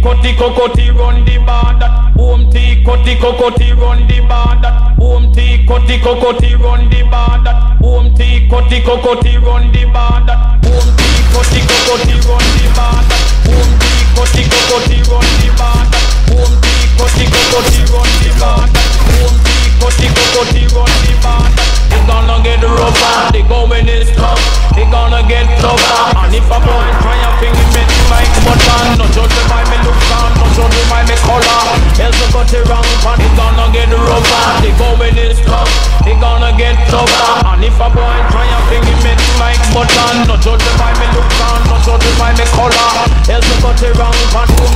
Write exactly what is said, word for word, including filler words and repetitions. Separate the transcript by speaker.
Speaker 1: cutty cocotti run the bar. That boom tea cutty cocotti run the bar. That boom tea cutty cocotti run the bar. That boom tea cutty cocotti run the bar. That boom tea cutty cocotti run the bar. That boom tea cutty cocotti run the bar. That boom tea cutty cocotti run the bar. That boom tea cutty cocotti run the bar. It's gonna get rougher. The going is tough. It's gonna get tougher. And if a boy try a thing, he make like button. No judge me by me look down, no judge me by me color. Else you got it wrong, but it's gonna get rougher. The going is tough. It's gonna get tougher. And if a boy try a thing, he make like button. No judge me by me look down, no judge me by me color. Else you got it wrong, but